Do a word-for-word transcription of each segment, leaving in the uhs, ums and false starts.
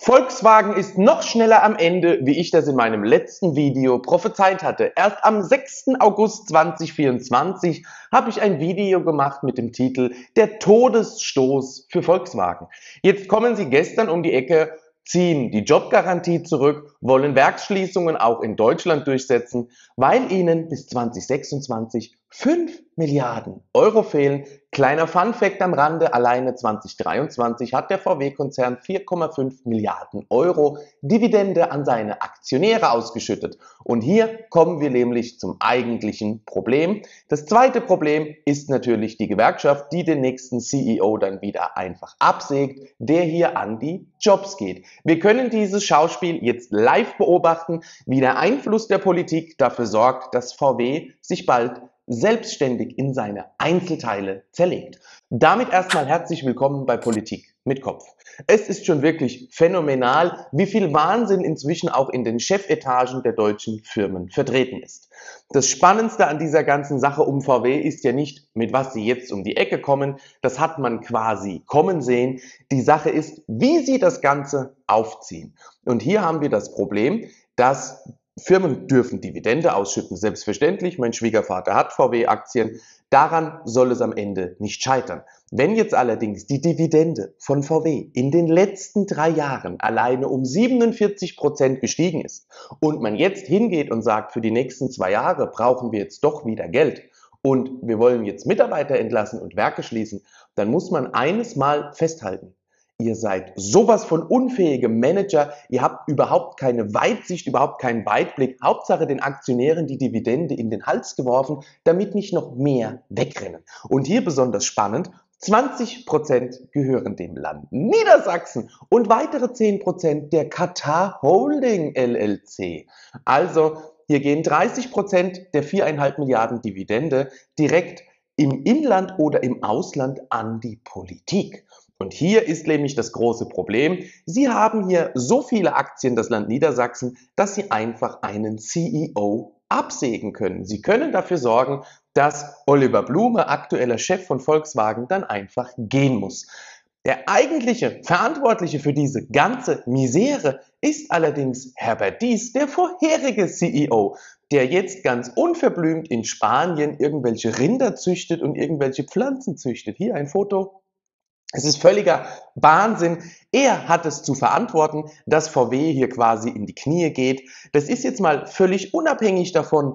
Volkswagen ist noch schneller am Ende, wie ich das in meinem letzten Video prophezeit hatte. Erst am sechsten August zweitausendvierundzwanzig habe ich ein Video gemacht mit dem Titel Der Todesstoß für Volkswagen. Jetzt kommen sie gestern um die Ecke, ziehen die Jobgarantie zurück, wollen Werksschließungen auch in Deutschland durchsetzen, weil ihnen bis zweitausendsechsundzwanzig fünf Milliarden Euro fehlen. Kleiner Funfact am Rande, alleine zweitausenddreiundzwanzig hat der V W-Konzern vier Komma fünf Milliarden Euro Dividende an seine Aktionäre ausgeschüttet. Und hier kommen wir nämlich zum eigentlichen Problem. Das zweite Problem ist natürlich die Gewerkschaft, die den nächsten C E O dann wieder einfach absägt, der hier an die Jobs geht. Wir können dieses Schauspiel jetzt live beobachten, wie der Einfluss der Politik dafür sorgt, dass V W sich bald selbstständig in seine Einzelteile zerlegt. Damit erstmal herzlich willkommen bei Politik mit Kopf. Es ist schon wirklich phänomenal, wie viel Wahnsinn inzwischen auch in den Chefetagen der deutschen Firmen vertreten ist. Das Spannendste an dieser ganzen Sache um V W ist ja nicht, mit was sie jetzt um die Ecke kommen, das hat man quasi kommen sehen. Die Sache ist, wie sie das Ganze aufziehen. Und hier haben wir das Problem, dass Firmen dürfen Dividende ausschütten, selbstverständlich. Mein Schwiegervater hat V W-Aktien. Daran soll es am Ende nicht scheitern. Wenn jetzt allerdings die Dividende von V W in den letzten drei Jahren alleine um siebenundvierzig Prozent gestiegen ist und man jetzt hingeht und sagt, für die nächsten zwei Jahre brauchen wir jetzt doch wieder Geld und wir wollen jetzt Mitarbeiter entlassen und Werke schließen, dann muss man eines mal festhalten. Ihr seid sowas von unfähigem Manager, ihr habt überhaupt keine Weitsicht, überhaupt keinen Weitblick, Hauptsache den Aktionären die Dividende in den Hals geworfen, damit nicht noch mehr wegrennen. Und hier besonders spannend, zwanzig Prozent gehören dem Land Niedersachsen und weitere zehn Prozent der Katar Holding L L C. Also hier gehen dreißig Prozent der viereinhalb Milliarden Dividende direkt im Inland oder im Ausland an die Politik. Und hier ist nämlich das große Problem. Sie haben hier so viele Aktien, das Land Niedersachsen, dass Sie einfach einen C E O absägen können. Sie können dafür sorgen, dass Oliver Blume, aktueller Chef von Volkswagen, dann einfach gehen muss. Der eigentliche Verantwortliche für diese ganze Misere ist allerdings Herbert Diess, der vorherige C E O, der jetzt ganz unverblümt in Spanien irgendwelche Rinder züchtet und irgendwelche Pflanzen züchtet. Hier ein Foto. Es ist völliger Wahnsinn. Er hat es zu verantworten, dass V W hier quasi in die Knie geht. Das ist jetzt mal völlig unabhängig davon,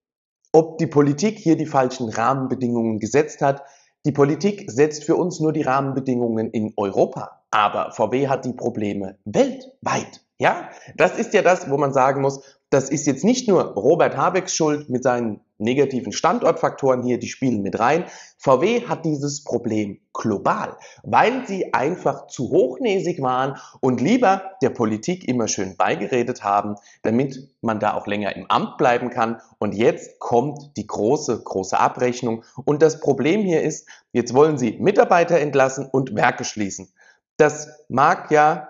ob die Politik hier die falschen Rahmenbedingungen gesetzt hat. Die Politik setzt für uns nur die Rahmenbedingungen in Europa. Aber V W hat die Probleme weltweit. Ja, das ist ja das, wo man sagen muss, das ist jetzt nicht nur Robert Habecks Schuld mit seinen negativen Standortfaktoren hier, die spielen mit rein. V W hat dieses Problem global, weil sie einfach zu hochnäsig waren und lieber der Politik immer schön beigeredet haben, damit man da auch länger im Amt bleiben kann. Und jetzt kommt die große, große Abrechnung. Und das Problem hier ist, jetzt wollen sie Mitarbeiter entlassen und Werke schließen. Das mag ja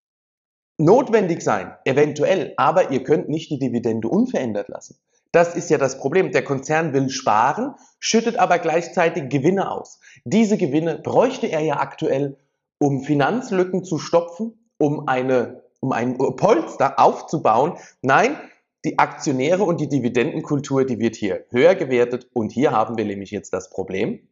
notwendig sein, eventuell, aber ihr könnt nicht die Dividende unverändert lassen. Das ist ja das Problem. Der Konzern will sparen, schüttet aber gleichzeitig Gewinne aus. Diese Gewinne bräuchte er ja aktuell, um Finanzlücken zu stopfen, um eine, um ein Polster aufzubauen. Nein, die Aktionäre und die Dividendenkultur, die wird hier höher gewertet und hier haben wir nämlich jetzt das Problem.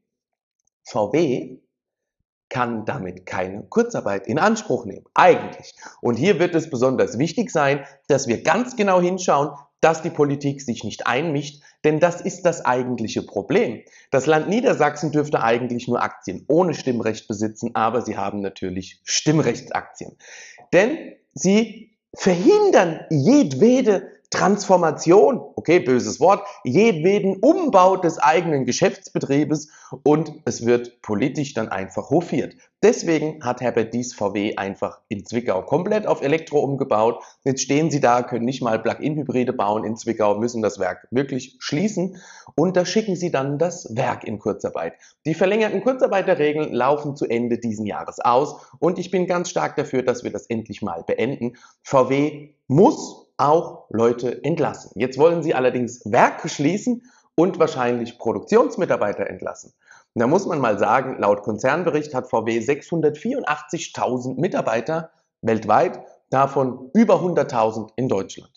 V W kann damit keine Kurzarbeit in Anspruch nehmen, eigentlich. Und hier wird es besonders wichtig sein, dass wir ganz genau hinschauen, dass die Politik sich nicht einmischt, denn das ist das eigentliche Problem. Das Land Niedersachsen dürfte eigentlich nur Aktien ohne Stimmrecht besitzen, aber sie haben natürlich Stimmrechtsaktien. Denn sie verhindern jedwede Transformation, okay, böses Wort, jedweden Umbau des eigenen Geschäftsbetriebes und es wird politisch dann einfach hofiert. Deswegen hat Herbert Diess V W einfach in Zwickau komplett auf Elektro umgebaut. Jetzt stehen sie da, können nicht mal Plug-in-Hybride bauen in Zwickau, müssen das Werk wirklich schließen und da schicken sie dann das Werk in Kurzarbeit. Die verlängerten Kurzarbeiterregeln laufen zu Ende diesen Jahres aus und ich bin ganz stark dafür, dass wir das endlich mal beenden. V W muss auch Leute entlassen. Jetzt wollen sie allerdings Werke schließen und wahrscheinlich Produktionsmitarbeiter entlassen. Und da muss man mal sagen, laut Konzernbericht hat V W sechshundertvierundachtzigtausend Mitarbeiter weltweit. davon über hunderttausend in Deutschland.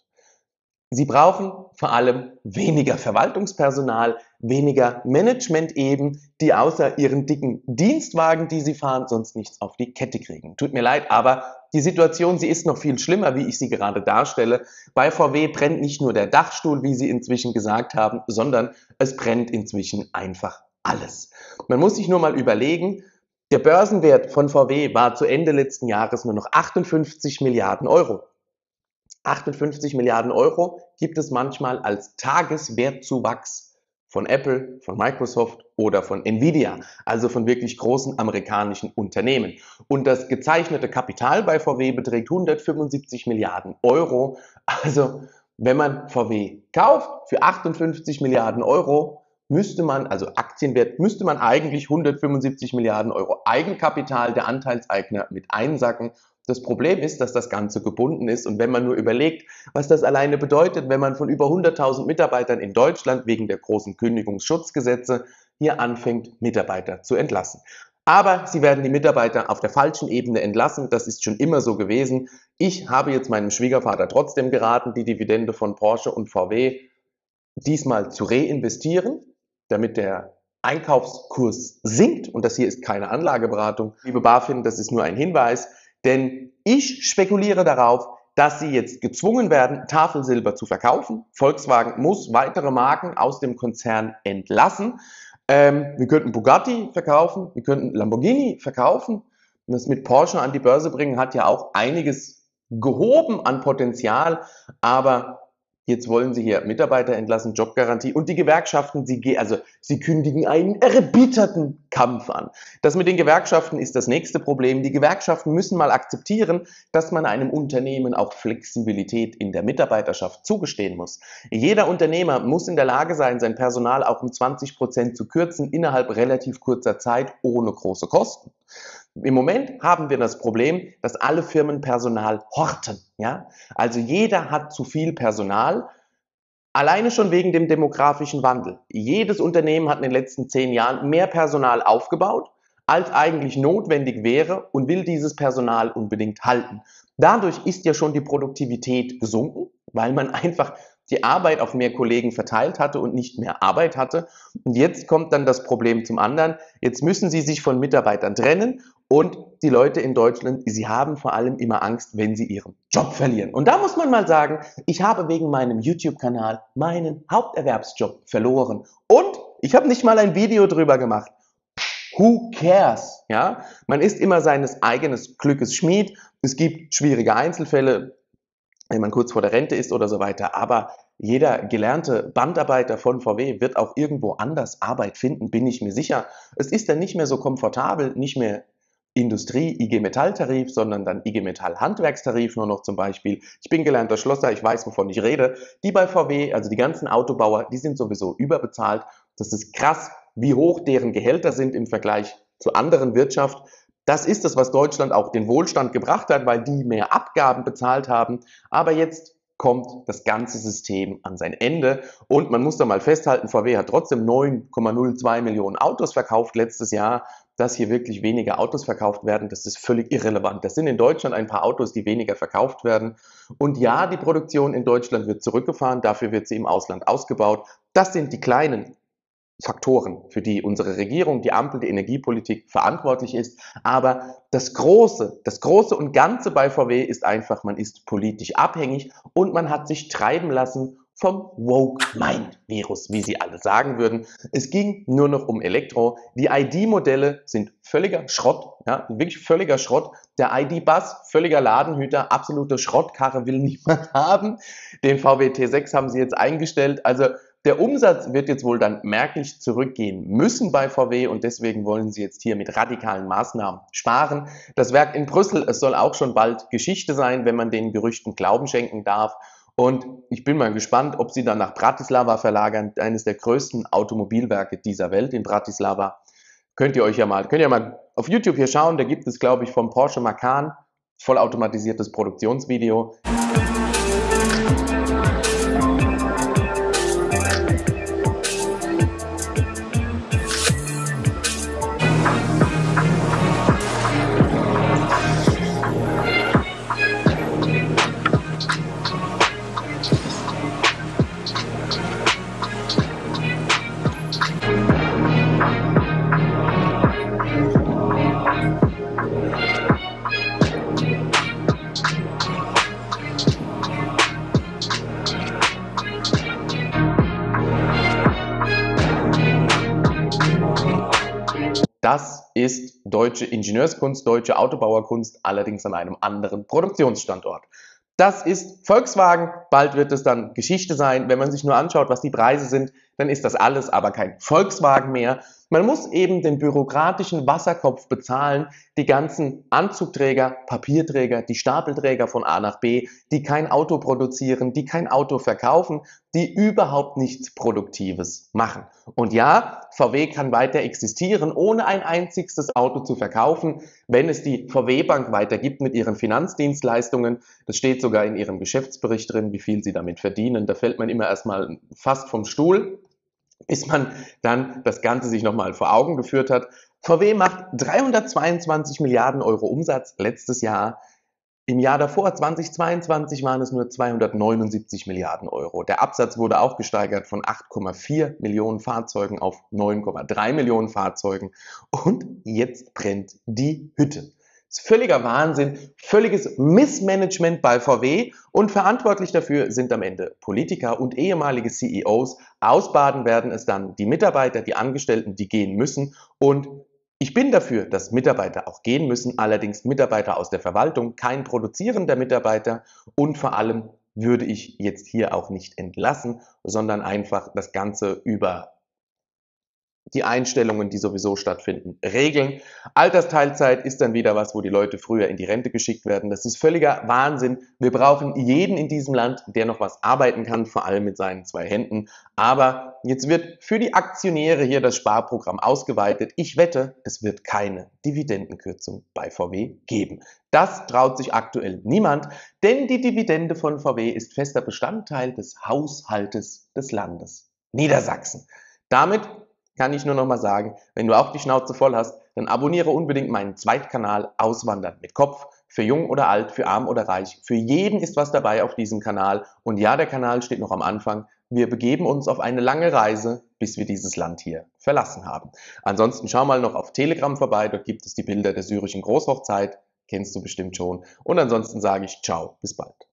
Sie brauchen vor allem weniger Verwaltungspersonal, weniger Management eben, die außer ihren dicken Dienstwagen, die sie fahren, sonst nichts auf die Kette kriegen. Tut mir leid, aber die Situation, sie ist noch viel schlimmer, wie ich sie gerade darstelle. Bei V W brennt nicht nur der Dachstuhl, wie sie inzwischen gesagt haben, sondern es brennt inzwischen einfach alles. Man muss sich nur mal überlegen, der Börsenwert von V W war zu Ende letzten Jahres nur noch achtundfünfzig Milliarden Euro. achtundfünfzig Milliarden Euro gibt es manchmal als Tageswertzuwachs von Apple, von Microsoft oder von Nvidia, also von wirklich großen amerikanischen Unternehmen. Und das gezeichnete Kapital bei V W beträgt hundertfünfundsiebzig Milliarden Euro. Also wenn man V W kauft für achtundfünfzig Milliarden Euro, müsste man, also Aktienwert, müsste man eigentlich hundertfünfundsiebzig Milliarden Euro Eigenkapital der Anteilseigner mit einsacken. Das Problem ist, dass das Ganze gebunden ist, und wenn man nur überlegt, was das alleine bedeutet, wenn man von über hunderttausend Mitarbeitern in Deutschland wegen der großen Kündigungsschutzgesetze hier anfängt, Mitarbeiter zu entlassen. Aber sie werden die Mitarbeiter auf der falschen Ebene entlassen, das ist schon immer so gewesen. Ich habe jetzt meinem Schwiegervater trotzdem geraten, die Dividende von Porsche und V W diesmal zu reinvestieren, damit der Einkaufskurs sinkt, und das hier ist keine Anlageberatung. Liebe BaFin, das ist nur ein Hinweis. Denn ich spekuliere darauf, dass sie jetzt gezwungen werden, Tafelsilber zu verkaufen. Volkswagen muss weitere Marken aus dem Konzern entlassen. Ähm, wir könnten Bugatti verkaufen, wir könnten Lamborghini verkaufen. Und das mit Porsche an die Börse bringen hat ja auch einiges gehoben an Potenzial, aber jetzt wollen sie hier Mitarbeiter entlassen, Jobgarantie, und die Gewerkschaften, sie, also, sie kündigen einen erbitterten Kampf an. Das mit den Gewerkschaften ist das nächste Problem. Die Gewerkschaften müssen mal akzeptieren, dass man einem Unternehmen auch Flexibilität in der Mitarbeiterschaft zugestehen muss. Jeder Unternehmer muss in der Lage sein, sein Personal auch um zwanzig Prozent zu kürzen, innerhalb relativ kurzer Zeit, ohne große Kosten. Im Moment haben wir das Problem, dass alle Firmen Personal horten. Ja? Also jeder hat zu viel Personal, alleine schon wegen dem demografischen Wandel. Jedes Unternehmen hat in den letzten zehn Jahren mehr Personal aufgebaut, als eigentlich notwendig wäre, und will dieses Personal unbedingt halten. Dadurch ist ja schon die Produktivität gesunken, weil man einfach die Arbeit auf mehr Kollegen verteilt hatte und nicht mehr Arbeit hatte. Und jetzt kommt dann das Problem zum anderen. Jetzt müssen sie sich von Mitarbeitern trennen, und die Leute in Deutschland, sie haben vor allem immer Angst, wenn sie ihren Job verlieren. Und da muss man mal sagen, ich habe wegen meinem YouTube-Kanal meinen Haupterwerbsjob verloren. Und ich habe nicht mal ein Video drüber gemacht. Who cares? Ja? Man ist immer seines eigenen Glückes Schmied. Es gibt schwierige Einzelfälle, wenn man kurz vor der Rente ist oder so weiter. Aber jeder gelernte Bandarbeiter von V W wird auch irgendwo anders Arbeit finden, bin ich mir sicher. Es ist dann nicht mehr so komfortabel, nicht mehr Industrie-I G Metall-Tarif, sondern dann I G Metall-Handwerkstarif nur noch zum Beispiel. Ich bin gelernter Schlosser, ich weiß, wovon ich rede. Die bei V W, also die ganzen Autobauer, die sind sowieso überbezahlt. Das ist krass, wie hoch deren Gehälter sind im Vergleich zu anderen Wirtschaft. Das ist es, was Deutschland auch den Wohlstand gebracht hat, weil die mehr Abgaben bezahlt haben. Aber jetzt kommt das ganze System an sein Ende, und man muss da mal festhalten, V W hat trotzdem neun Komma null zwei Millionen Autos verkauft letztes Jahr. Dass hier wirklich weniger Autos verkauft werden, das ist völlig irrelevant. Das sind in Deutschland ein paar Autos, die weniger verkauft werden. Und ja, die Produktion in Deutschland wird zurückgefahren, dafür wird sie im Ausland ausgebaut. Das sind die kleinen Faktoren, für die unsere Regierung, die Ampel, die Energiepolitik verantwortlich ist. Aber das Große, das Große und Ganze bei V W ist einfach, man ist politisch abhängig und man hat sich treiben lassen vom Woke-Mind-Virus, wie sie alle sagen würden. Es ging nur noch um Elektro. Die I D-Modelle sind völliger Schrott, ja, wirklich völliger Schrott. Der I D-Bus, völliger Ladenhüter, absolute Schrottkarre, will niemand haben. Den V W T sechs haben sie jetzt eingestellt. Also der Umsatz wird jetzt wohl dann merklich zurückgehen müssen bei V W, und deswegen wollen sie jetzt hier mit radikalen Maßnahmen sparen. Das Werk in Brüssel, es soll auch schon bald Geschichte sein, wenn man den Gerüchten Glauben schenken darf. Und ich bin mal gespannt, ob sie dann nach Bratislava verlagern, eines der größten Automobilwerke dieser Welt in Bratislava. Könnt ihr euch ja mal, könnt ihr mal auf YouTube hier schauen, da gibt es, glaube ich, vom Porsche Macan vollautomatisiertes Produktionsvideo. Das ist deutsche Ingenieurskunst, deutsche Autobauerkunst, allerdings an einem anderen Produktionsstandort. Das ist Volkswagen, bald wird es dann Geschichte sein. Wenn man sich nur anschaut, was die Preise sind, dann ist das alles aber kein Volkswagen mehr. Man muss eben den bürokratischen Wasserkopf bezahlen, die ganzen Anzugträger, Papierträger, die Stapelträger von A nach B, die kein Auto produzieren, die kein Auto verkaufen, die überhaupt nichts Produktives machen. Und ja, V W kann weiter existieren, ohne ein einziges Auto zu verkaufen, wenn es die V W-Bank weitergibt mit ihren Finanzdienstleistungen. Das steht sogar in ihrem Geschäftsbericht drin, wie viel sie damit verdienen. Da fällt man immer erstmal fast vom Stuhl, bis man dann das Ganze sich nochmal vor Augen geführt hat. V W macht dreihundertzweiundzwanzig Milliarden Euro Umsatz letztes Jahr. Im Jahr davor, zweitausendzweiundzwanzig, waren es nur zweihundertneunundsiebzig Milliarden Euro. Der Absatz wurde auch gesteigert von acht Komma vier Millionen Fahrzeugen auf neun Komma drei Millionen Fahrzeugen. Und jetzt brennt die Hütte. Das ist völliger Wahnsinn, völliges Missmanagement bei V W und verantwortlich dafür sind am Ende Politiker und ehemalige C E Os. Ausbaden werden es dann die Mitarbeiter, die Angestellten, die gehen müssen. Und ich bin dafür, dass Mitarbeiter auch gehen müssen, allerdings Mitarbeiter aus der Verwaltung, kein produzierender Mitarbeiter und vor allem würde ich jetzt hier auch nicht entlassen, sondern einfach das Ganze über die Einstellungen, die sowieso stattfinden, regeln. Altersteilzeit ist dann wieder was, wo die Leute früher in die Rente geschickt werden. Das ist völliger Wahnsinn. Wir brauchen jeden in diesem Land, der noch was arbeiten kann, vor allem mit seinen zwei Händen. Aber jetzt wird für die Aktionäre hier das Sparprogramm ausgeweitet. Ich wette, es wird keine Dividendenkürzung bei V W geben. Das traut sich aktuell niemand, denn die Dividende von V W ist fester Bestandteil des Haushaltes des Landes Niedersachsen. Damit kann ich nur noch mal sagen, wenn du auch die Schnauze voll hast, dann abonniere unbedingt meinen Zweitkanal Auswandern mit Kopf. Für jung oder alt, für arm oder reich, für jeden ist was dabei auf diesem Kanal. Und ja, der Kanal steht noch am Anfang. Wir begeben uns auf eine lange Reise, bis wir dieses Land hier verlassen haben. Ansonsten schau mal noch auf Telegram vorbei, dort gibt es die Bilder der syrischen Großhochzeit. Kennst du bestimmt schon. Und ansonsten sage ich ciao, bis bald.